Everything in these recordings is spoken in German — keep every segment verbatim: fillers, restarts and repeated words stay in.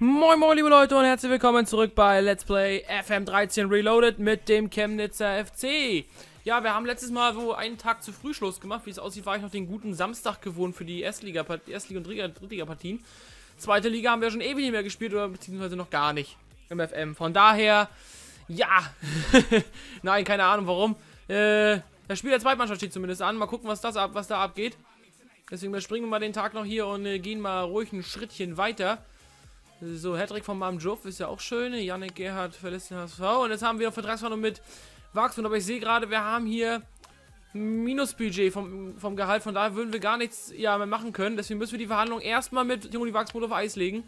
Moin moin liebe Leute und herzlich willkommen zurück bei Let's Play F M dreizehn Reloaded mit dem Chemnitzer F C. Ja, wir haben letztes Mal so einen Tag zu früh Schluss gemacht. Wie es aussieht, war ich noch den guten Samstag gewohnt für die Erstliga, Erstliga und Drittliga-Partien. Zweite Liga haben wir schon ewig nicht mehr gespielt oder beziehungsweise noch gar nicht im F M. Von daher, ja, nein, keine Ahnung warum. Äh, das Spiel der Zweitmannschaft steht zumindest an. Mal gucken, was, das ab, was da abgeht. Deswegen überspringen wir mal den Tag noch hier und äh, gehen mal ruhig ein Schrittchen weiter. So, Hattrick von Mam Juff ist ja auch schön. Yannick Gerhardt verlässt den H S V. Und jetzt haben wir Vertragsverhandlung mit Wachsmann. Aber ich sehe gerade, wir haben hier Minusbudget vom, vom Gehalt. Von daher würden wir gar nichts ja, mehr machen können. Deswegen müssen wir die Verhandlung erstmal mit Joni Wachsmann auf Eis legen.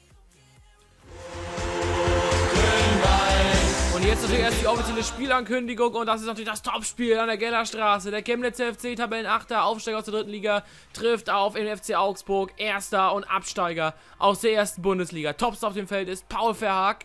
Und jetzt natürlich erst die offizielle Spielankündigung. Und das ist natürlich das Topspiel an der Gellerstraße. Der Chemnitzer F C, Tabellenachter, Aufsteiger aus der dritten Liga, trifft auf den F C Augsburg, Erster und Absteiger aus der ersten Bundesliga. Topstar auf dem Feld ist Paul Verhaag.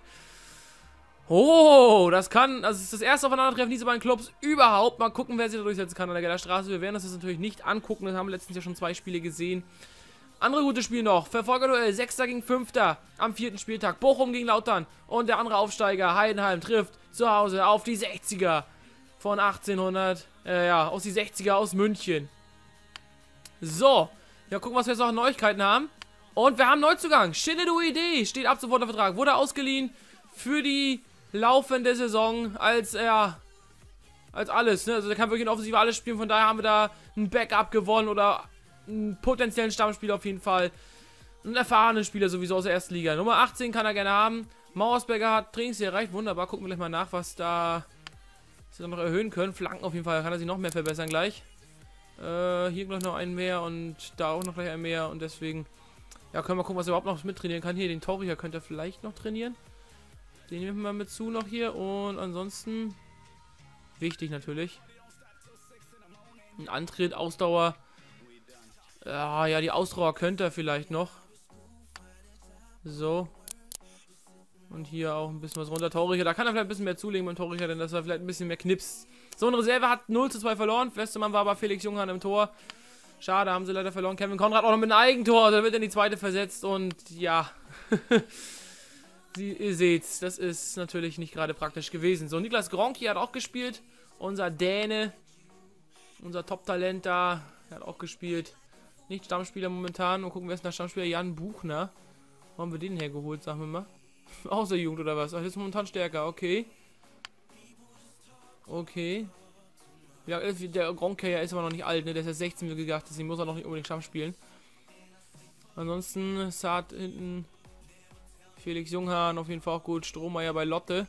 Oh, das kann, das ist das erste Aufeinandertreffen dieser beiden Clubs überhaupt. Mal gucken, wer sich da durchsetzen kann an der Gellerstraße. Wir werden das jetzt natürlich nicht angucken. Wir haben letztens ja schon zwei Spiele gesehen. Andere gute Spiele noch. Verfolgerduell, Sechster gegen Fünfter am vierten Spieltag. Bochum gegen Lautern. Und der andere Aufsteiger, Heidenheim, trifft zu Hause auf die sechziger von achtzehnhundert. Äh, ja, aus die sechziger aus München. So. Ja, gucken, was wir jetzt noch an Neuigkeiten haben. Und wir haben Neuzugang. Shinedo Idee steht ab sofort der Vertrag. Wurde ausgeliehen für die laufende Saison als, ja, als alles. Ne? Also der kann wirklich in Offensive alles spielen. Von daher haben wir da ein Backup gewonnen oder einen potenziellen Stammspieler auf jeden Fall. Einen erfahrenen Spieler sowieso aus der ersten Liga. Nummer achtzehn kann er gerne haben. Mauersberger hat Trainingsziel erreicht. Wunderbar. Gucken wir gleich mal nach, was da sie noch erhöhen können. Flanken auf jeden Fall. Kann er sich noch mehr verbessern gleich. Äh, hier gleich noch einen mehr und da auch noch gleich einen mehr. Und deswegen, ja, können wir gucken, was er überhaupt noch mittrainieren kann. Hier, den Torhüter könnte er vielleicht noch trainieren. Den nehmen wir mal mit zu noch hier. Und ansonsten, wichtig natürlich, ein Antritt, Ausdauer. Ja, ja, die Ausdauer könnte er vielleicht noch. So. Und hier auch ein bisschen was runter. Torrichter, da kann er vielleicht ein bisschen mehr zulegen beim Torrichter, denn das war vielleicht ein bisschen mehr Knips. So, eine Reserve hat null zu zwei verloren. Westermann war aber Felix Junghahn im Tor. Schade, haben sie leider verloren. Kevin Konrad auch noch mit einem Eigentor. Also wird in die zweite versetzt und ja. Sie, ihr seht's, das ist natürlich nicht gerade praktisch gewesen. So, Niklas Gronki hat auch gespielt. Unser Däne. Unser Top-Talent da. Er hat auch gespielt. Nicht Stammspieler momentan. Und gucken, wer ist der Stammspieler? Jan Buchner. Wo haben wir den hergeholt, sagen wir mal? Aus der Jugend oder was? Ach, jetzt momentan stärker. Okay. Okay. Ja, der Gronke ist aber noch nicht alt, ne? Der ist ja sechzehn, wie gesagt. Deswegen muss er noch nicht unbedingt Stamm spielen. Ansonsten Saat hinten. Felix Junghahn auf jeden Fall auch gut. Strohmeier bei Lotte.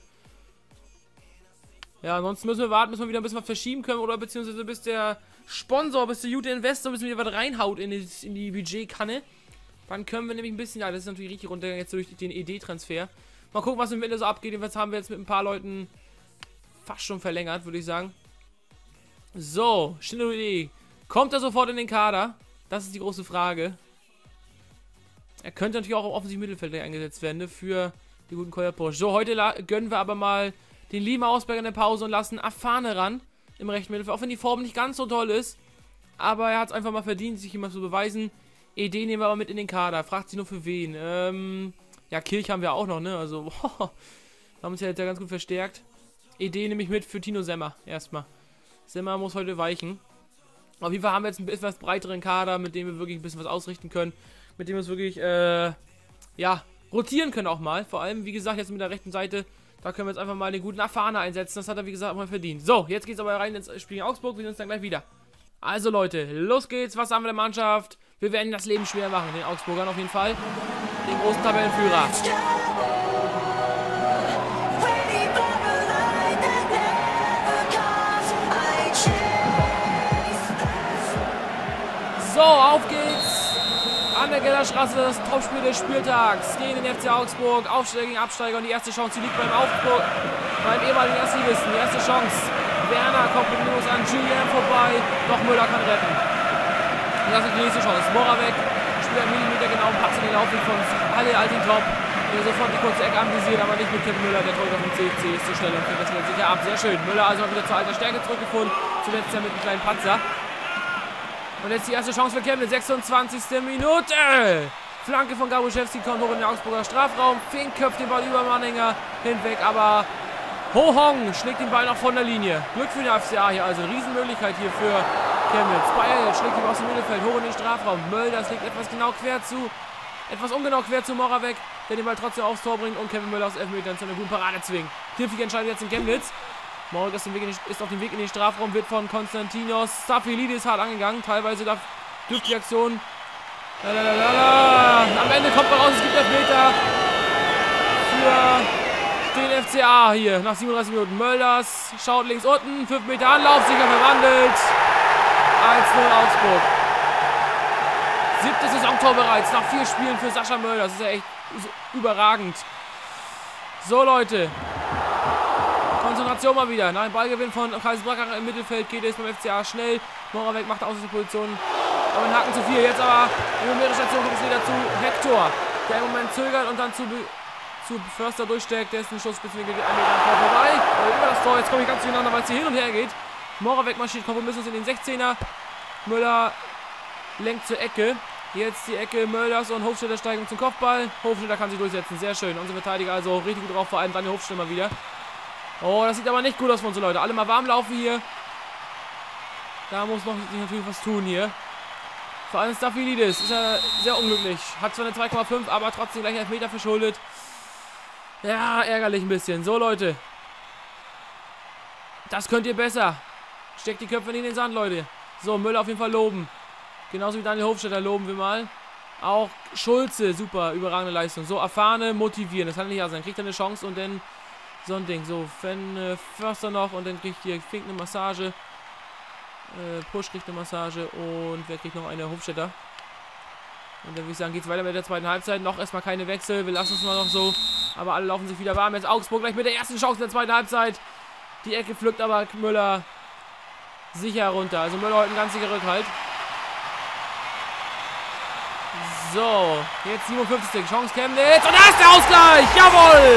Ja, ansonsten müssen wir warten, bis wir wieder ein bisschen was verschieben können. Oder beziehungsweise bis der Sponsor, bis der gute Investor ein bisschen wieder was reinhaut in die, in die Budgetkanne. Dann können wir nämlich ein bisschen, ja, das ist natürlich richtig runtergegangen jetzt durch den E D-Transfer. Mal gucken, was im Ende so abgeht. Jedenfalls haben wir jetzt mit ein paar Leuten fast schon verlängert, würde ich sagen. So, Shinedo Idee. Kommt er sofort in den Kader? Das ist die große Frage. Er könnte natürlich auch im offensiven Mittelfeld eingesetzt werden, ne, für die guten Keuer-Porsche. So, heute gönnen wir aber mal den lieben Ausberger in der Pause und lassen Afane ran im rechten Mittelfeld. Auch wenn die Form nicht ganz so toll ist. Aber er hat es einfach mal verdient, sich immer zu beweisen. E D nehmen wir aber mit in den Kader. Fragt sich nur für wen. Ähm, ja, Kirch haben wir auch noch, ne? Also, boah, haben uns ja jetzt ja ganz gut verstärkt. E D nehme ich mit für Tino Semmer erstmal. Semmer muss heute weichen. Auf jeden Fall haben wir jetzt einen etwas breiteren Kader, mit dem wir wirklich ein bisschen was ausrichten können. Mit dem wir es wirklich, äh, ja, rotieren können auch mal. Vor allem, wie gesagt, jetzt mit der rechten Seite. Da können wir jetzt einfach mal den guten Afana einsetzen. Das hat er, wie gesagt, auch mal verdient. So, jetzt geht's aber rein ins Spiel in Augsburg. Wir sehen uns dann gleich wieder. Also, Leute, los geht's. Was haben wir der Mannschaft? Wir werden das Leben schwer machen. Den Augsburgern auf jeden Fall. Den großen Tabellenführer. So, auf geht's. An der Gellerstraße das Topspiel des Spieltags gegen den F C Augsburg. Aufsteiger gegen Absteiger und die erste Chance, die liegt beim Augsburg, beim ehemaligen Erstligisten. Die erste Chance. Werner kommt mit Minus an Julien vorbei. Doch Müller kann retten. Und das ist die nächste Chance. Moravec spielt einen Millimeter genau, Pass in den Laufweg von Halle Altintop. Der sofort die kurze Ecke anvisiert, aber nicht mit Kevin Müller. Der Torhüter vom C F C ist zur Stelle und kriegt das Feld sicher ab. Sehr schön. Müller also mal wieder zur alter Stärke zurückgefunden. Zuletzt ja mit einem kleinen Patzer. Und jetzt die erste Chance für Chemnitz, sechsundzwanzigste Minute. Flanke von Gabuschewski kommt hoch in den Augsburger Strafraum. Fink köpft den Ball über Manninger hinweg, aber Ho Hong schlägt den Ball noch von der Linie. Glück für den F C A hier, also Riesenmöglichkeit hier für Chemnitz. Bayer schlägt ihn aus dem Mittelfeld hoch in den Strafraum. Mölders legt etwas genau quer zu, etwas ungenau quer zu Moravec, der den Ball trotzdem aufs Tor bringt und Kevin Möller aus Elfmetern zu einer guten Parade zwingt. Knifflige Entscheidung jetzt in Chemnitz. Moravec ist, ist auf dem Weg in den Strafraum, wird von Konstantinos Staffelidis hart angegangen. Teilweise darf, dürfte die Aktion. Lalalala. Am Ende kommt man raus, es gibt Elfmeter für den F C A hier nach siebenunddreißig Minuten. Mölders schaut links unten, fünf Meter Anlauf, sicher verwandelt. eins null Augsburg. Siebtes Saisontor bereits nach vier Spielen für Sascha Mölders. Das ist ja echt überragend. So, Leute. Konzentration mal wieder. Nach dem Ballgewinn von Kaiserslautern im Mittelfeld geht es beim F C A schnell. Moravec macht aus der Position. Aber ein Haken zu viel. Jetzt aber in der Station kommt es wieder zu Hector, der im Moment zögert und dann zu, zu Förster durchsteckt. Dessen Schussspitzenwinkel geht ein Meter am Tor vorbei. Aber über das Tor. Jetzt komme ich ganz durcheinander, weil es hier hin und her geht. Moravec marschiert kompromisslos in den sechzehner. Müller lenkt zur Ecke. Jetzt die Ecke Mölders und Hofstetter steigen zum Kopfball. Hofstetter kann sich durchsetzen. Sehr schön. Unsere Verteidiger also richtig gut drauf. Vor allem dann die Hofstetter mal wieder. Oh, das sieht aber nicht gut aus von uns, Leute. Alle mal warm laufen hier. Da muss noch natürlich was tun hier. Vor allem Staffelidis ist ja sehr unglücklich. Hat zwar eine zwei Komma fünf, aber trotzdem gleich Elfmeter verschuldet. Ja, ärgerlich ein bisschen. So, Leute. Das könnt ihr besser. Steckt die Köpfe in den Sand, Leute. So, Müller auf jeden Fall loben. Genauso wie Daniel Hofstetter loben wir mal. Auch Schulze, super, überragende Leistung. So, erfahrene motivieren. Das kann nicht sein. Kriegt er eine Chance und dann so ein Ding. So, Fan äh, Förster noch und dann kriegt hier Fink eine Massage. Äh, Push kriegt eine Massage und wer kriegt noch eine? Hofstetter. Und dann würde ich sagen, geht es weiter mit der zweiten Halbzeit. Noch erstmal keine Wechsel. Wir lassen es mal noch so. Aber alle laufen sich wieder warm. Jetzt Augsburg gleich mit der ersten Chance in der zweiten Halbzeit. Die Ecke pflückt aber Müller sicher runter. Also Müller heute ein ganz sicherer Rückhalt. So, jetzt siebenundfünfzigste Chance Chemnitz. Und da ist der Ausgleich. Jawohl!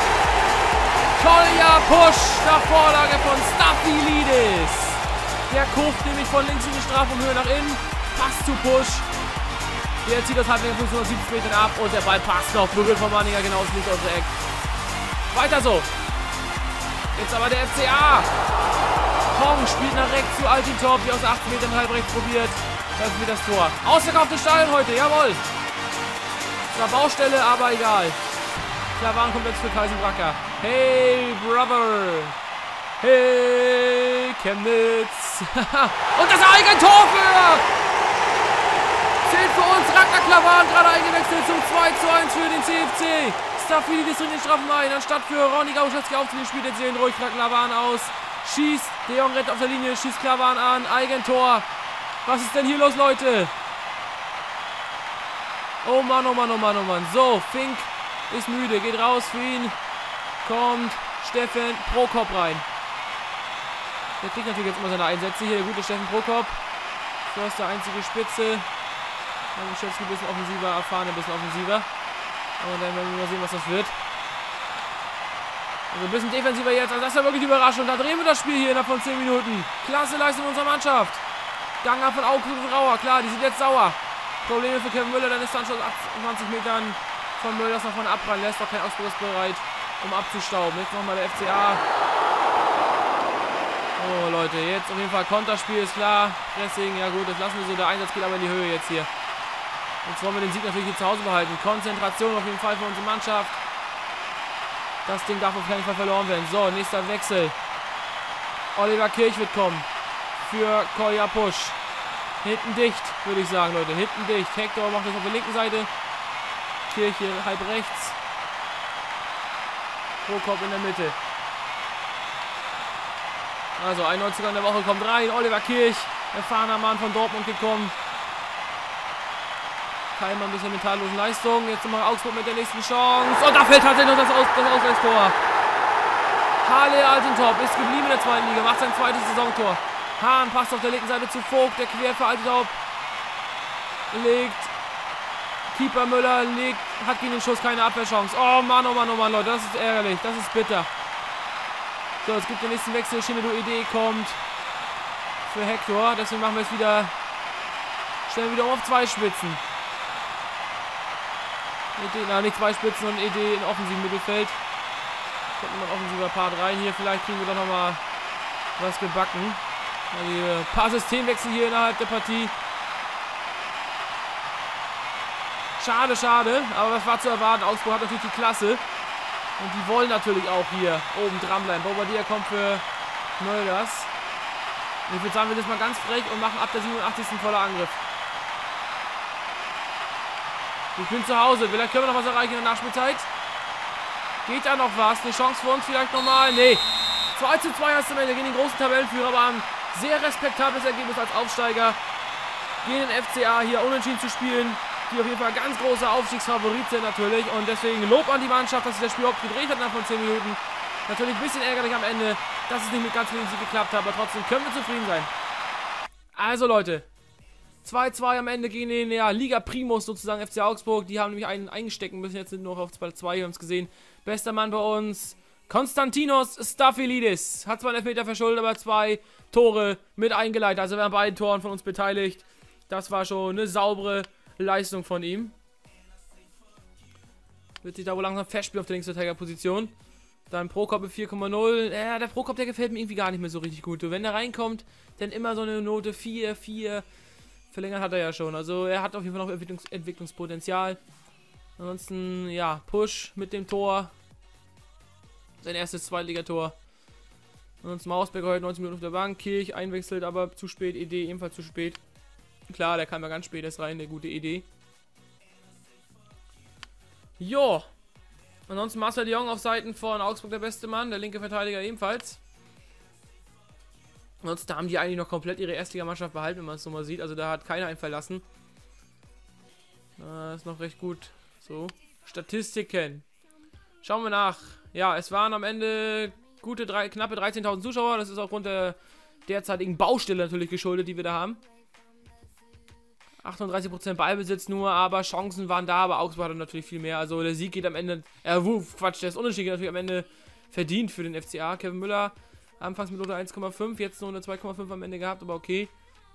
Kolja Pusch nach Vorlage von Staffelidis. Der kurft nämlich von links in die Strafraumhöhe nach innen. Passt zu Pusch. Der zieht das Halbmeter fünfhundertsiebzig Metern ab und der Ball passt noch. Prügel von Manninger genau ins linke Eck. Weiter so. Jetzt aber der F C A. Hong spielt nach rechts zu Altintop, die aus achtzehn Metern halb rechts probiert. Das ist wieder das Tor. Ausverkauftes Stadion heute, jawohl. Zwar Baustelle, aber egal. Klavan kommt jetzt für Kaisenbracker. Hey, Brother. Hey, Chemnitz. Und das Eigentor für... Zählt für uns. Ragnar Klavan gerade eingewechselt zum zwei zu eins für den C F C. Staffelidis drin den Strafen ein. Anstatt für Ronny Gabuschewski aufzunehmen, spielt jetzt hier ruhig Klavan aus. Schießt. De Jong rennt auf der Linie. Schießt Klavan an. Eigentor. Was ist denn hier los, Leute? Oh Mann, oh Mann, oh Mann, oh Mann. So, Fink ist müde. Geht raus für ihn. Kommt Steffen Prokop rein. Der kriegt natürlich jetzt immer seine Einsätze. Hier der gute Steffen Prokop. Förster einzige Spitze. Gabuschewski ein bisschen offensiver. Erfahren ein bisschen offensiver. Und dann werden wir mal sehen, was das wird. Also ein bisschen defensiver jetzt. Also das ist ja wirklich Überraschung. Da drehen wir das Spiel hier innerhalb von zehn Minuten. Klasse Leistung unserer Mannschaft. Gang ab von Augsburg und Rauer. Klar, die sind jetzt sauer. Probleme für Kevin Müller. Dann ist Distanz aus achtundzwanzig Metern von Müllers nach vorne abprallen lässt. Doch kein Augsburg ist bereit, um abzustauben. Jetzt nochmal der F C A. Oh, Leute. Jetzt auf jeden Fall Konterspiel ist klar. Pressing, ja gut, das lassen wir so. Der Einsatz geht aber in die Höhe jetzt hier. Jetzt wollen wir den Sieg natürlich hier zu Hause behalten. Konzentration auf jeden Fall für unsere Mannschaft. Das Ding darf auf keinen Fall verloren werden. So, nächster Wechsel. Oliver Kirch wird kommen. Für Kolja Pusch. Hinten dicht, würde ich sagen, Leute. Hinten dicht. Hector macht das auf der linken Seite. Kirch hier halb rechts. Prokop in der Mitte. Also, ein Neuzugänge der Woche kommt rein. Oliver Kirch, erfahrener Mann von Dortmund gekommen. Keimmer ein bisschen mentallosen Leistung. Jetzt nochmal Augsburg mit der nächsten Chance. Und da fällt tatsächlich noch das, Aus das Ausgleichstor. Halle Altintop ist geblieben in der zweiten Liga. Macht sein zweites Saisontor. Hahn passt auf der linken Seite zu Vogt. Der quer für Altintop. Legt. Keeper Müller legt. Hat gegen den Schuss keine Abwehrchance. Oh Mann, oh Mann, oh Mann, Leute. Das ist ärgerlich. Das ist bitter. So, es gibt den nächsten Wechsel. Shinedo Ede kommt für Hector. Deswegen machen wir es wieder. Stellen wieder um auf zwei Spitzen. Idee, na, nicht zwei Spitzen, sondern Idee in offensiven Mittelfeld. Kommt nochmal ein offensiver Part rein. Hier vielleicht kriegen wir doch nochmal was gebacken. Also ein paar Systemwechsel hier innerhalb der Partie. Schade, schade. Aber was war zu erwarten? Augsburg hat natürlich die Klasse. Und die wollen natürlich auch hier oben dranbleiben. Bobadilla kommt für Mölders. Und ich würde sagen, wir sind mal ganz frech und machen ab der siebenundachtzigsten voller Angriff. Ich bin zu Hause. Vielleicht können wir noch was erreichen in der Nachspielzeit. Geht da noch was? Eine Chance für uns vielleicht nochmal? Nee. zwei zu zwei hast du am Ende gegen den großen Tabellenführer, aber ein sehr respektables Ergebnis als Aufsteiger. Gegen den F C A hier unentschieden zu spielen. Die auf jeden Fall ganz großer Aufstiegsfavorit sind natürlich. Und deswegen Lob an die Mannschaft, dass sich das Spiel überhaupt gedreht hat nach von zehn Minuten. Natürlich ein bisschen ärgerlich am Ende, dass es nicht mit ganz vielen Siegen geklappt hat, aber trotzdem können wir zufrieden sein. Also Leute, zwei zu zwei am Ende gegen den ja, Liga Primus sozusagen F C Augsburg. Die haben nämlich einen eingestecken müssen, jetzt sind nur noch auf zwei zu zwei, wir haben es gesehen. Bester Mann bei uns, Konstantinos Staphylidis. Hat zwar einen Elfmeter verschuldet, aber zwei Tore mit eingeleitet. Also wir haben beiden Toren von uns beteiligt. Das war schon eine saubere Leistung von ihm. Wird sich da wohl langsam festspielen auf der Linksverteidigerposition. Dann Prokop mit vier Komma null. Ja, der Prokop, der gefällt mir irgendwie gar nicht mehr so richtig gut. Wenn der reinkommt, dann immer so eine Note vier, vier. Verlängert hat er ja schon. Also er hat auf jeden Fall noch Entwicklungs Entwicklungspotenzial. Ansonsten, ja, Push mit dem Tor. Sein erstes Zweitligator. Ansonsten Mausberger heute neunzehn Minuten auf der Bank. Kirch einwechselt, aber zu spät. Idee ebenfalls zu spät. Klar, der kam ja ganz spät erst rein, der gute Idee. Jo. Ansonsten Marcel de Jong auf Seiten von Augsburg der beste Mann, der linke Verteidiger ebenfalls. Ansonsten haben die eigentlich noch komplett ihre Erstligamannschaft behalten, wenn man es so mal sieht. Also da hat keiner einen verlassen. Das ist noch recht gut. So, Statistiken. Schauen wir nach. Ja, es waren am Ende gute drei, knappe dreizehntausend Zuschauer. Das ist aufgrund der derzeitigen Baustelle natürlich geschuldet, die wir da haben. achtunddreißig Prozent Ballbesitz nur, aber Chancen waren da, aber Augsburg hatte natürlich viel mehr. Also der Sieg geht am Ende, äh, wuff, Quatsch, der ist Unentschieden geht natürlich am Ende verdient für den F C A. Kevin Müller, anfangs mit Note eins Komma fünf, jetzt nur eine zwei Komma fünf am Ende gehabt, aber okay.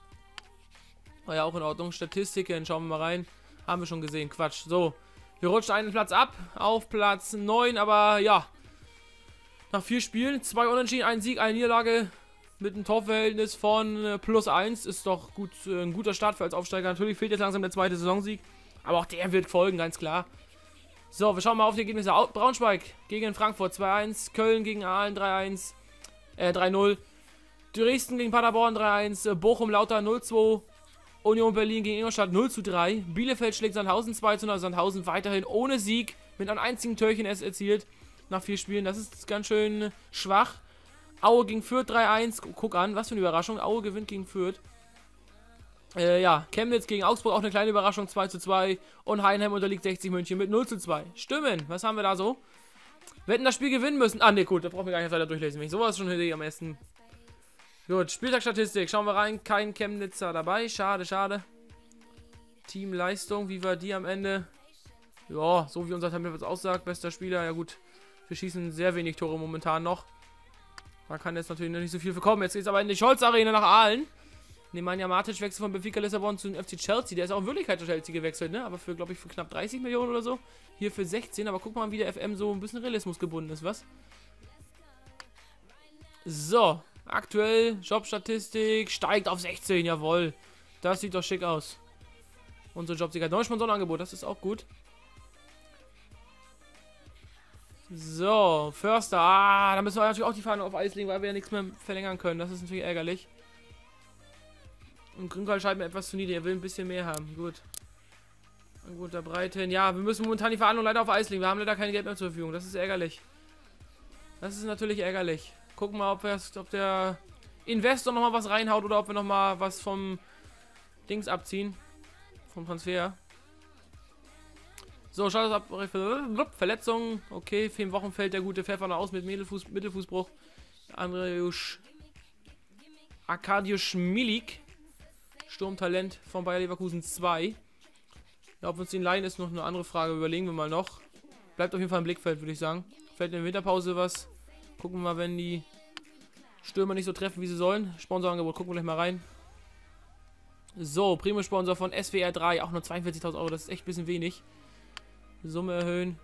War ja auch in Ordnung. Statistiken, schauen wir mal rein. Haben wir schon gesehen, Quatsch. So, hier rutscht einen Platz ab, auf Platz neun, aber ja. Nach vier Spielen, zwei Unentschieden, ein Sieg, eine Niederlage. Mit einem Torverhältnis von äh, plus eins ist doch gut, äh, ein guter Start für als Aufsteiger. Natürlich fehlt jetzt langsam der zweite Saisonsieg, aber auch der wird folgen, ganz klar. So, wir schauen mal auf die Ergebnisse. Braunschweig gegen Frankfurt zwei eins, Köln gegen Aalen drei eins, äh, drei null, Dresden gegen Paderborn drei eins, äh, Bochum Lauter null zwei, Union Berlin gegen Ingolstadt null zu drei, Bielefeld schlägt Sandhausen zwei zu null, Sandhausen weiterhin ohne Sieg, mit einem einzigen Türchen erst erzielt nach vier Spielen. Das ist ganz schön schwach. Aue gegen Fürth drei eins. Guck an, was für eine Überraschung. Aue gewinnt gegen Fürth. Äh, ja, Chemnitz gegen Augsburg auch eine kleine Überraschung. zwei zu zwei. Und Heidenheim unterliegt sechzig München mit null zu zwei. Stimmen. Was haben wir da so? Wir hätten das Spiel gewinnen müssen. Ah, ne, gut. Da brauchen wir gar nicht weiter durchlesen. Wenn ich sowas schon hätte am besten. Gut, Spieltagsstatistik. Schauen wir rein. Kein Chemnitzer dabei. Schade, schade. Teamleistung. Wie war die am Ende? Ja, so wie unser Tabellenplatz aussagt. Bester Spieler. Ja, gut. Wir schießen sehr wenig Tore momentan noch. Da kann jetzt natürlich noch nicht so viel für kommen. Jetzt geht es aber in die Scholz-Arena nach Aalen. Nemanja Matic wechselt von Benfica Lissabon zu den F C Chelsea. Der ist auch in Wirklichkeit zu Chelsea gewechselt, ne? Aber für, glaube ich, für knapp dreißig Millionen oder so. Hier für sechzehn. Aber guck mal, wie der F M so ein bisschen Realismus gebunden ist, was? So. Aktuell Jobstatistik steigt auf sechzehn. Jawohl. Das sieht doch schick aus. Unsere Jobsieger. Neues Sponsorenangebot. Das ist auch gut. So, Förster. Ah, da müssen wir natürlich auch die Fahne auf Eis legen, weil wir ja nichts mehr verlängern können. Das ist natürlich ärgerlich. Und Grünwald scheint mir etwas zu niedrig. Er will ein bisschen mehr haben. Gut. Ein guter Breiten. Ja, wir müssen momentan die Verhandlung leider auf Eis legen. Wir haben leider kein Geld mehr zur Verfügung. Das ist ärgerlich. Das ist natürlich ärgerlich. Gucken mal, ob, ob der Investor nochmal was reinhaut oder ob wir nochmal was vom Dings abziehen. Vom Transfer. So, schaut das ab. Verletzung. Okay, vier Wochen fällt der gute Pfeffer noch aus mit Mittelfuß, Mittelfußbruch. Andreusz Arkadiusz Milik. Sturmtalent von Bayer Leverkusen zwei. Ja, ob wir uns den leihen, ist noch eine andere Frage. Überlegen wir mal noch. Bleibt auf jeden Fall im Blickfeld, würde ich sagen. Fällt in der Winterpause was. Gucken wir mal, wenn die Stürmer nicht so treffen, wie sie sollen. Sponsorangebot, gucken wir gleich mal rein. So, Primo-Sponsor von S W R drei. Auch nur zweiundvierzigtausend Euro. Das ist echt ein bisschen wenig. Summe erhöhen.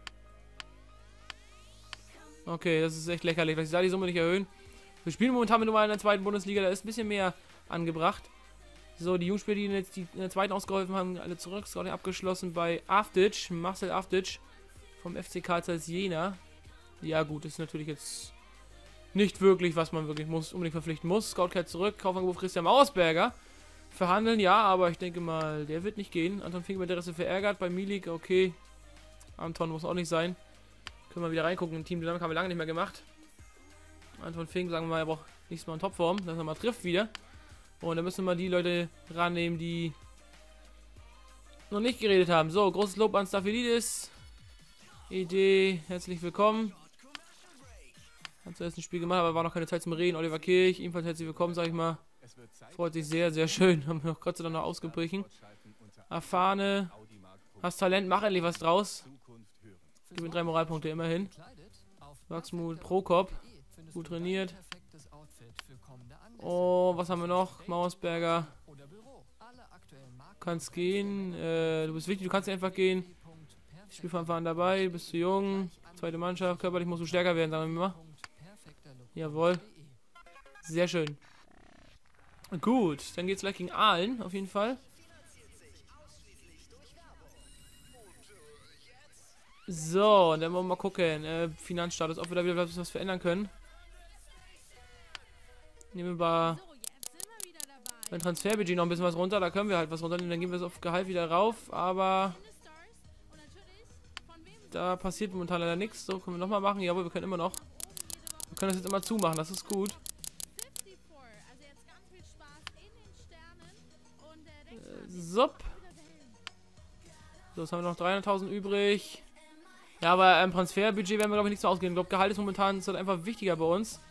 Okay, das ist echt lächerlich, dass sie da die Summe nicht erhöhen. Wir spielen momentan mit Nummer in der zweiten Bundesliga, da ist ein bisschen mehr angebracht. So, die Jungspieler, die jetzt die in der zweiten ausgeholfen haben, alle zurück. Scouting abgeschlossen bei Avdic, Marcel Avdic vom F C Karl Zeiss Jena. Ja gut, ist natürlich jetzt nicht wirklich, was man wirklich muss, unbedingt verpflichten muss. Scout kehrt zurück, Kaufangebot Christian Mausberger. Verhandeln, ja, aber ich denke mal, der wird nicht gehen. Anton Fink mit Interesse verärgert, bei Milik, okay. Anton muss auch nicht sein. Können wir wieder reingucken, in Team Dynamik haben wir lange nicht mehr gemacht. Anton Fink, sagen wir mal, er braucht nächstes Mal in Topform, dass er mal trifft wieder. Und dann müssen wir die Leute rannehmen, die noch nicht geredet haben. So, großes Lob an Staphylides. Idee, herzlich willkommen. Hat zuerst ein Spiel gemacht, aber war noch keine Zeit zum Reden. Oliver Kirch, ebenfalls herzlich willkommen, sag ich mal. Freut sich sehr, sehr schön. Haben wir noch Gott sei Dank noch ausgebrechen. Erfahrene. Hast Talent, mach endlich was draus. Gib mir drei Moralpunkte immerhin. Wachsmut, Prokop. Gut trainiert. Oh, was haben wir noch? Mausberger. Du kannst gehen. Äh, du bist wichtig, du kannst einfach gehen. Spielverfahren dabei, du bist zu jung. Zweite Mannschaft, körperlich musst du stärker werden, sagen wir mal. Jawohl. Sehr schön. Gut, dann geht's gleich gegen Aalen, auf jeden Fall. So, und dann wollen wir mal gucken. Äh, Finanzstatus, ob wir da wieder was verändern können. Nehmen wir mal beim Transferbudget noch ein bisschen was runter. Da können wir halt was runternehmen. Dann gehen wir es auf Gehalt wieder rauf. Aber da passiert momentan leider nichts. So, können wir nochmal machen. Jawohl, wir können immer noch. Wir können das jetzt immer zumachen. Das ist gut. Äh, Sup. So, jetzt haben wir noch dreihunderttausend übrig. Ja, aber im Transferbudget werden wir, glaube ich, nichts mehr ausgehen. Ich glaube, Gehalt ist momentan ist halt einfach wichtiger bei uns.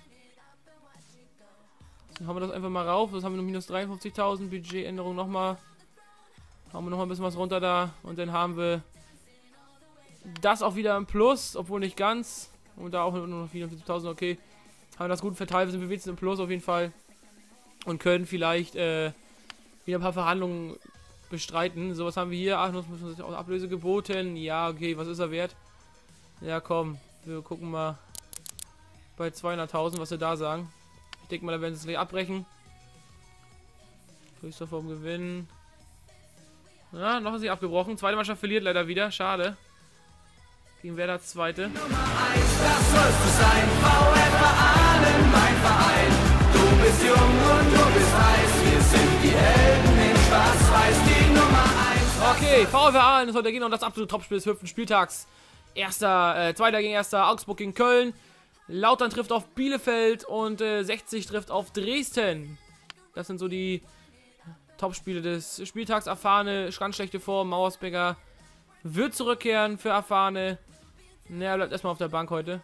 Dann haben wir das einfach mal rauf. Das haben wir noch minus dreiundfünfzigtausend. Budgetänderung nochmal. Haben wir nochmal ein bisschen was runter da. Und dann haben wir das auch wieder im Plus, obwohl nicht ganz. Und da auch nur noch vierundvierzigtausend. Okay. Haben wir das gut verteilt. Wir sind wenigstens im Plus auf jeden Fall. Und können vielleicht äh, wieder ein paar Verhandlungen bestreiten. So, was haben wir hier? Ach, muss man sich auch Ablöse geboten. Ja, okay. Was ist er wert? Ja, komm. Wir gucken mal bei zweihunderttausend, was wir da sagen. Ich denke mal, da werden sie es gleich abbrechen. Höchster Form gewinnen. Ja, noch ist sie abgebrochen. Zweite Mannschaft verliert leider wieder. Schade. Gegen Werder Zweite. Nummer eins, das sollst du sein. V F Aalen, mein Verein. Du bist jung und du bist heiß. Wir sind die Helden in Schwarz-Weiß. Die Nummer eins. Okay, VfL Aalen ist heute gegen und das absolute Topspiel des fünften Spieltags. Erster, äh, Zweiter gegen Erster, Augsburg gegen Köln. Lautern trifft auf Bielefeld und äh, sechzig trifft auf Dresden. Das sind so die Topspiele des Spieltags. Erfahrene, ganz schlechte Form. Mausberger wird zurückkehren für Erfahrene. Naja, bleibt erstmal auf der Bank heute.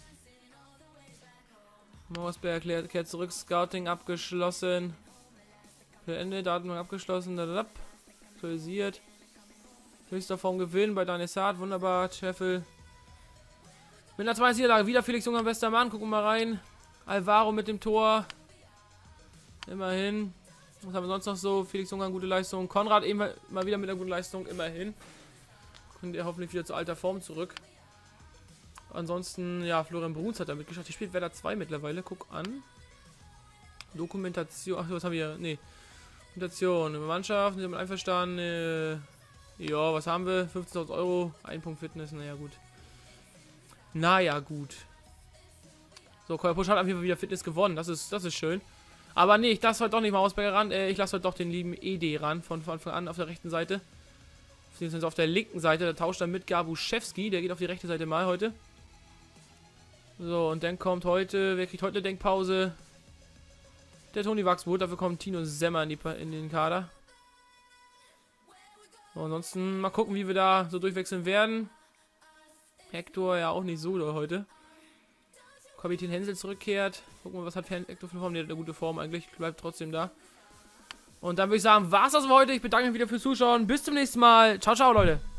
Mausberger kehrt, kehrt zurück. Scouting abgeschlossen. Beendet, Datenbank abgeschlossen. Dadadab. Aktualisiert. Höchster Form Gewinn bei Danesat. Wunderbar. Scheffel. Mit einer zweiten Niederlage wieder Felix Junger, bester Mann. Gucken wir mal rein. Alvaro mit dem Tor. Immerhin. Was haben wir sonst noch so? Felix Junger, gute Leistung. Konrad eben mal wieder mit einer guten Leistung. Immerhin. Kommt er hoffentlich wieder zu alter Form zurück. Ansonsten, ja, Florian Bruns hat damit geschafft. Die spielt Werder zwei mittlerweile. Guck an. Dokumentation. Ach, was haben wir? Nee. Dokumentation. Mannschaft. Sind damit einverstanden. Äh, ja, was haben wir? fünfzehntausend Euro. Ein Punkt Fitness. Naja, gut. Naja, gut. So, Keuer-Pusch hat auf jeden Fall wieder Fitness gewonnen. Das ist, das ist schön. Aber nee, ich lasse heute doch nicht mal Mausberger ran. Äh, ich lasse heute doch den lieben E D ran. Von, von Anfang an auf der rechten Seite. Beziehungsweise auf der linken Seite. Der tauscht dann mit Gabuszewski. Der geht auf die rechte Seite mal heute. So, und dann kommt heute... Wer kriegt heute eine Denkpause? Der Toni Wachsmuth. Dafür kommt Tino Semmer in, die, in den Kader. So, ansonsten mal gucken, wie wir da so durchwechseln werden. Hector ja auch nicht so doll heute. Kapitän Hensel zurückkehrt. Gucken wir, was hat Hector für eine Form. Der hat eine gute Form eigentlich. Bleibt trotzdem da. Und dann würde ich sagen, war es das für heute. Ich bedanke mich wieder fürs Zuschauen. Bis zum nächsten Mal. Ciao, ciao, Leute.